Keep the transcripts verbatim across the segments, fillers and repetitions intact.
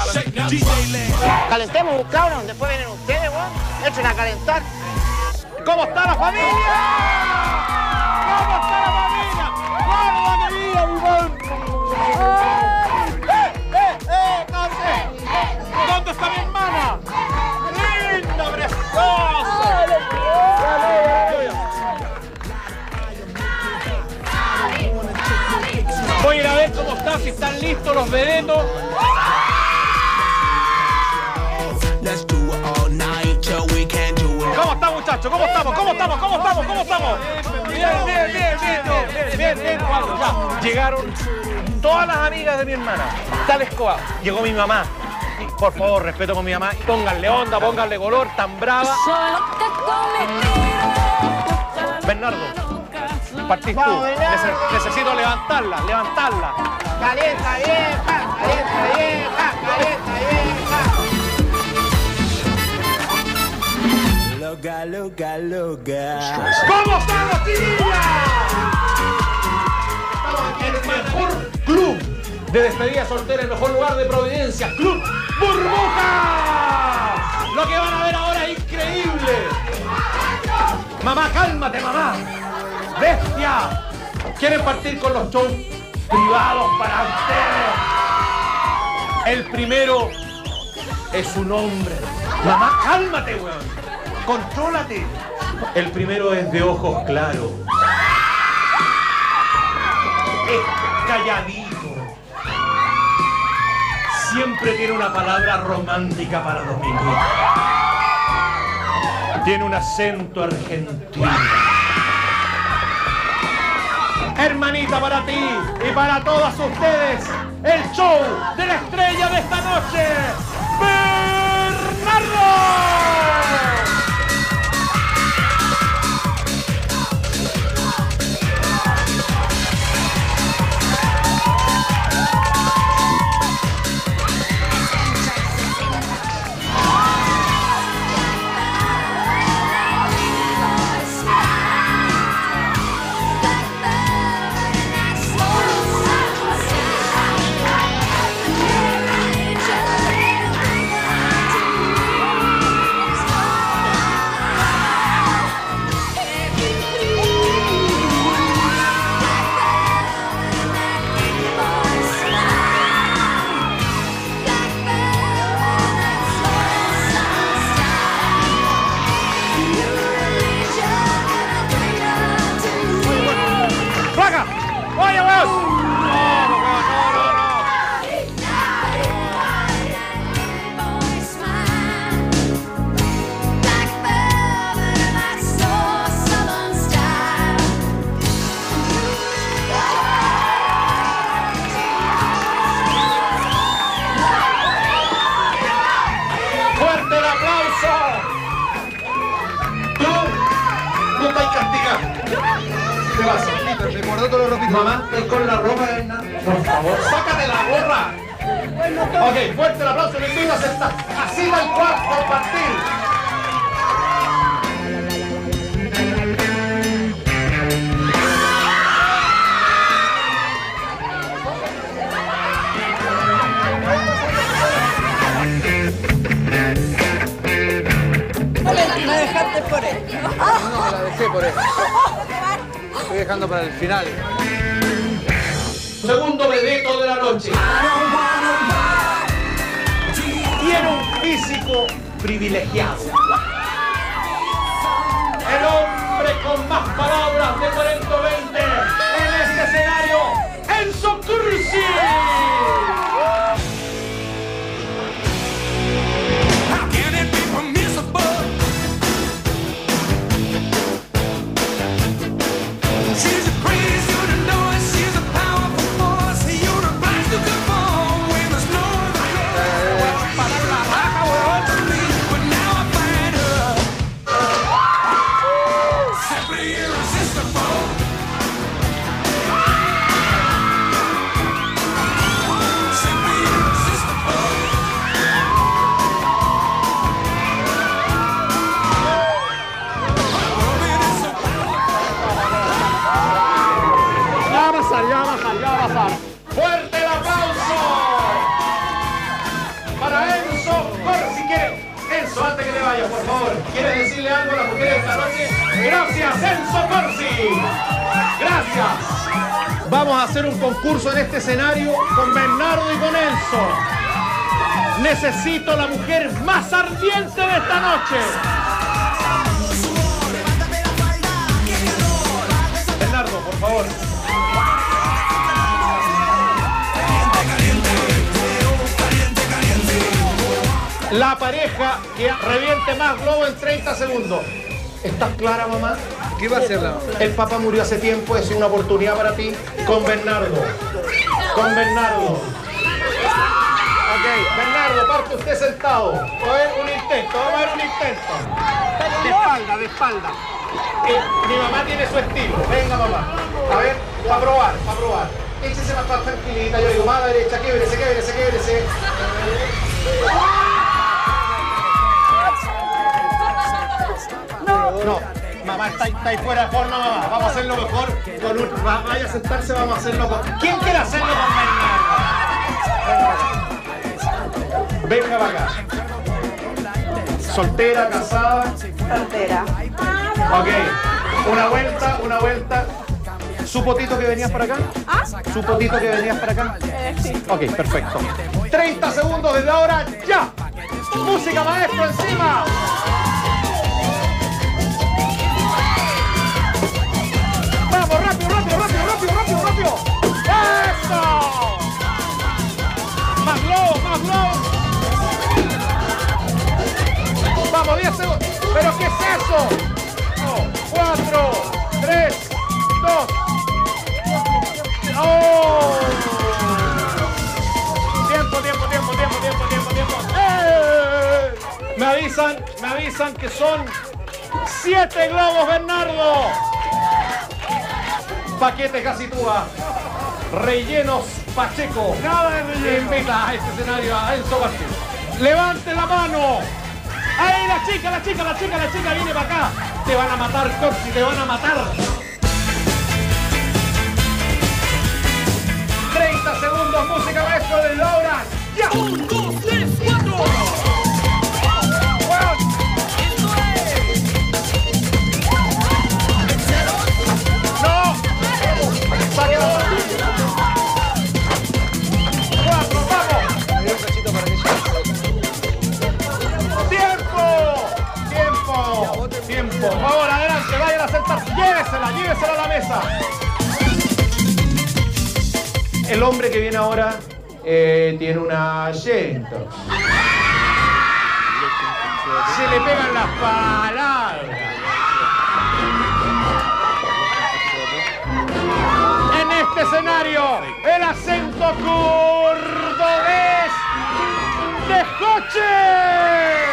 Calentemos, cabrón, después vienen ustedes, weón. Echen a calentar. ¿Cómo está la familia? ¿Cómo está la familia? ¡Guarda que viva, weón! ¡Eh, eh, eh! ¡Case! ¿Dónde está mi hermana? ¡Linda, preciosa! Voy a ir a ver cómo está, si están listos los vedetos. ¿Cómo está, muchachos? ¿Cómo estamos? ¿Cómo estamos? ¿Cómo estamos? ¿Cómo estamos? Bien, bien, bien, bien, bien, bien, bien. Ya, llegaron todas las amigas de mi hermana. Está la escoba. Llegó mi mamá. Por favor, respeto con mi mamá. Pónganle onda, pónganle color, tan brava. Bernardo, partís tú. Nece- necesito levantarla, levantarla. Calienta vieja, calienta vieja, calienta vieja. Loca, loca, loca. ¿Cómo están los chiquillas? Estamos aquí en el mejor club de despedida soltera, el mejor lugar de Providencia, Club Burbujas. Lo que van a ver ahora es increíble. Mamá, cálmate, mamá. Bestia. ¿Quieren partir con los shows privados para ustedes? El primero es un hombre. Mamá, cálmate, weón. Contrólate. El primero es de ojos claros. Es calladito. Siempre tiene una palabra romántica para Domingo. Tiene un acento argentino. Hermanita, para ti y para todas ustedes, el show de la estrella de esta noche, Bernardo. Mamá, estoy con la ropa de Hernán. Por favor, sácate la gorra. Ok, fuerte el aplauso, le invito a sentar. Así tal cual, compartir. Me dejaste por él. No, la dejé por eso. Estoy dejando para el final. Segundo vedeto de la noche. Tiene un físico privilegiado. El hombre con más palabras de cuarenta veinte en este escenario, Enzo Cursi. Enzo, antes que te vayas, por favor, ¿quieres decirle algo a las mujeres de esta noche? Gracias, Enzo Corsi. Gracias. Vamos a hacer un concurso en este escenario con Bernardo y con Enzo. Necesito la mujer más ardiente de esta noche. Bernardo, por favor. La pareja que reviente más globo en treinta segundos. ¿Estás clara, mamá? ¿Qué va a hacer la? El papá murió hace tiempo, es una oportunidad para ti. Con Bernardo. Con Bernardo. Ok, Bernardo, parte usted sentado. Vamos a ver un intento, vamos a ver un intento. De espalda, de espalda. Eh, mi mamá tiene su estilo. Venga, mamá. A ver, para probar, para probar. Échese más tranquilita. Yo digo, mano derecha, québrese, québrese, québrese. No, mamá está, está ahí fuera de forma, mamá. Vamos a hacerlo mejor. Con un, vaya a sentarse, vamos a hacerlo con... ¿Quién quiere hacerlo con Bernardo? Venga para acá. Soltera, casada. Soltera. Ok. Una vuelta, una vuelta. ¿Su potito que venías para acá? ¿Ah? ¿Su potito que venías para acá? Eh, sí. Ok, perfecto. treinta segundos desde ahora, ya. Música, maestro, encima. Vamos, rápido, rápido, rápido, rápido, rápido, rápido. ¡Eso! Más globo, más globo. Vamos, diez segundos. ¿Pero qué es eso? cuatro, tres, dos. ¡Oh! Tiempo, tiempo, tiempo, tiempo, tiempo, tiempo, tiempo. ¡Eh! Me avisan, me avisan que son siete globos, Bernardo. Paquete Casitúa. Rellenos Pacheco. Nada de relleno. Invita a este escenario a Enzo García. Levante la mano. Ahí la chica, la chica, la chica, la chica viene para acá. Te van a matar, Corsi, te van a matar. treinta segundos, música, maestro de Laura. ¡Ya! Un, dos, tres, cuatro. Bueno. ¡No! ¡Saque la bola! ¡Cuatro, vamos! Me dio un cachito para que ¡Tiempo! ¡Tiempo! ¡Tiempo! Por favor, adelante, vayan a sentarse. Llévesela, llévesela a la mesa. El hombre que viene ahora eh, tiene una yenta. Se le pegan las palabras. En este escenario, el acento cordobés de Joche.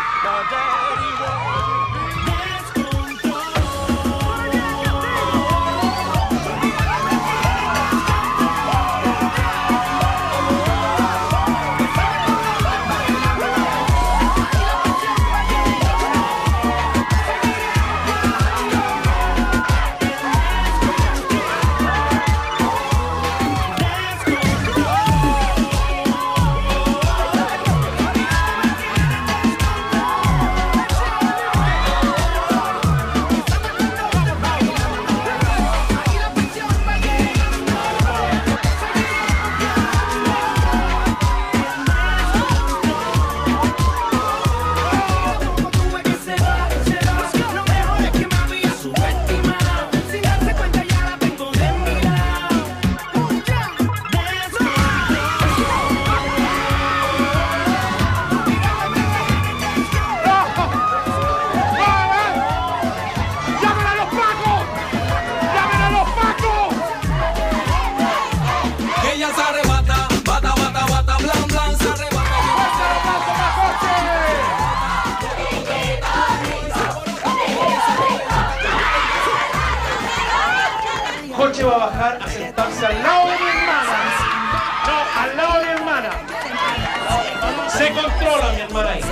Joche va a bajar a sentarse al lado de mi hermana. No, al lado de mi hermana. Se controla mi hermana ahí.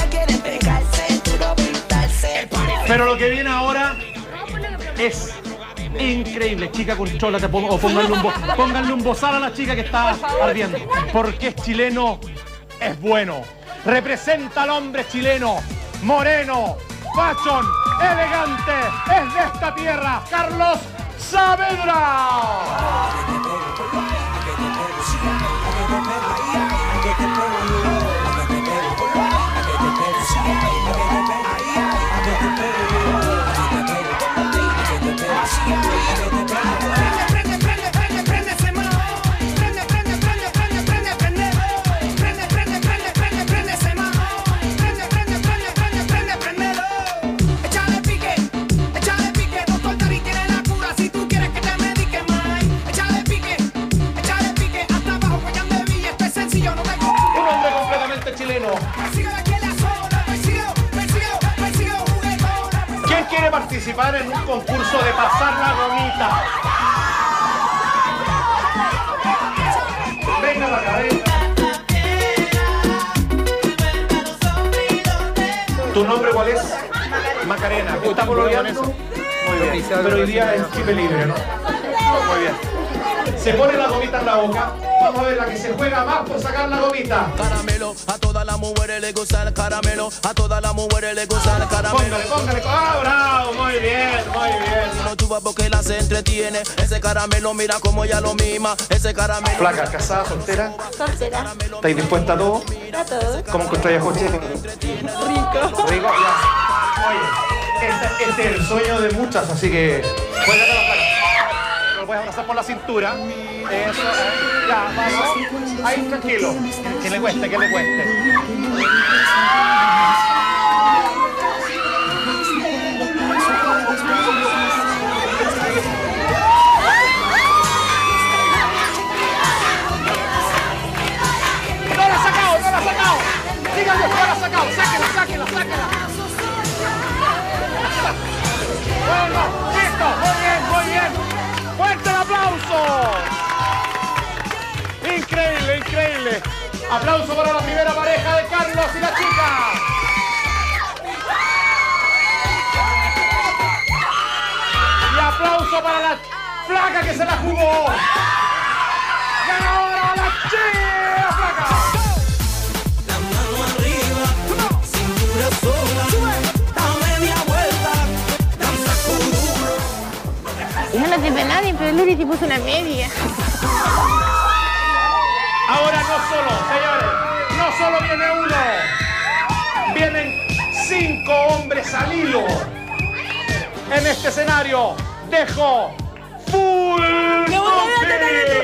Pero lo que viene ahora es Increíble, chica con chola, te pongo, o pónganle un, bo, pónganle un bozal a la chica que está ardiendo. Porque es chileno, es bueno. Representa al hombre chileno, moreno, fashion, elegante, es de esta tierra, Carlos Saavedra. ¿Quién quiere participar en un concurso de pasar la gomita? Venga para acá, venga. ¿Tu nombre cuál es? Macarena. ¿Estás pololeando? Muy bien. Pero hoy día es chip libre, ¿no? Muy bien. Se pone la gomita en la boca. Vamos a ver la que se juega más por sacar la gomita. Caramelo, a todas las mujeres le gusta el caramelo. A todas las mujeres le gusta el caramelo. Póngale, póngale. ¡Ah, bravo! Muy bien, muy bien. No tuva porque la se entretiene. Ese caramelo, mira como ella lo mima. Ese caramelo. Flaca, casada, soltera. Soltera. ¿Estáis dispuesta a todo? A todo. ¿Cómo encontráis a José? Rico. Rico, ya. Oye, este, este es el sueño de muchas, así que juégate la flaca. Lo puedes abrazar por la cintura. Eso, eh. Ya, vamos. Ahí, tranquilo. Que le cueste, que le cueste. ¡No la ha sacado, no la ha sacado! ¡Díganle, no la ha sacado! ¡Sáquela, sáquela, sáquela! Bueno, listo, muy bien, muy bien. ¡Fuerte el aplauso! Increíble, increíble. Aplauso para la primera pareja de Carlos y la chica. Y aplauso para la flaca que se la jugó. ¡Ganadora la chica flaca! La mano arriba, cintura sola, a media vuelta, danza Yo no te ve nadie, pero Lili te puso una media. Ahora no solo, señores, no solo viene uno, vienen cinco hombres al hilo. En este escenario dejo full. ¡Me voy a tener